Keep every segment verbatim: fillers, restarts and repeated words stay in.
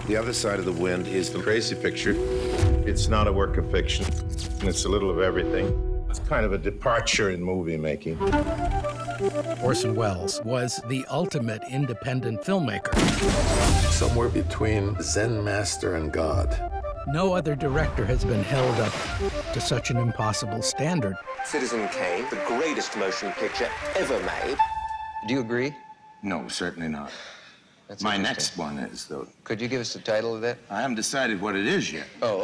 The Other Side of the Wind is the crazy picture. It's not a work of fiction, and it's a little of everything. It's kind of a departure in movie making. Orson Welles was the ultimate independent filmmaker. Somewhere between Zen master and God. No other director has been held up to such an impossible standard. Citizen Kane, the greatest motion picture ever made. Do you agree? No, certainly not. That's My next one is, though. Could you give us the title of that? I haven't decided what it is yet. Oh.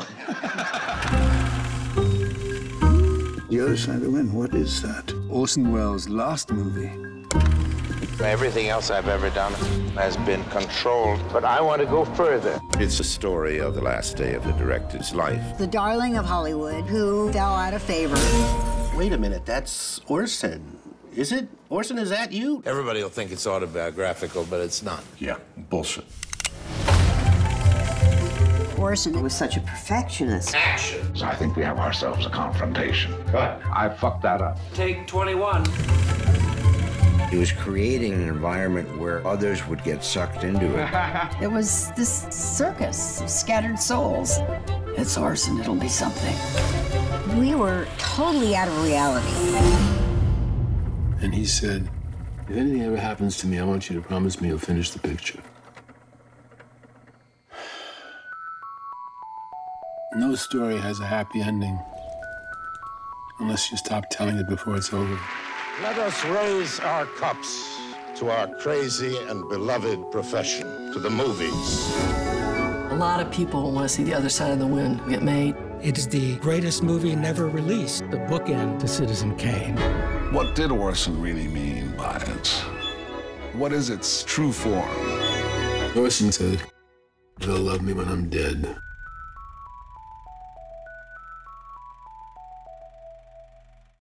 The Other Side of the Wind, what is that? Orson Welles' last movie. Everything else I've ever done has been controlled, but I want to go further. It's a story of the last day of the director's life. The darling of Hollywood who fell out of favor. Wait a minute, that's Orson. Is it? Orson, is that you? Everybody will think it's autobiographical, but it's not. Yeah, bullshit. Orson was such a perfectionist. Action! So I think we have ourselves a confrontation. Cut. I fucked that up. Take twenty-one. He was creating an environment where others would get sucked into it. It was this circus of scattered souls. It's Orson, it'll be something. We were totally out of reality. And he said, if anything ever happens to me, I want you to promise me you'll finish the picture. No story has a happy ending unless you stop telling it before it's over. Let us raise our cups to our crazy and beloved profession, to the movies. A lot of people want to see The Other Side of the Wind get made. It is the greatest movie never released, the bookend to Citizen Kane. What did Orson really mean by it? What is its true form? Orson said, they'll love me when I'm dead.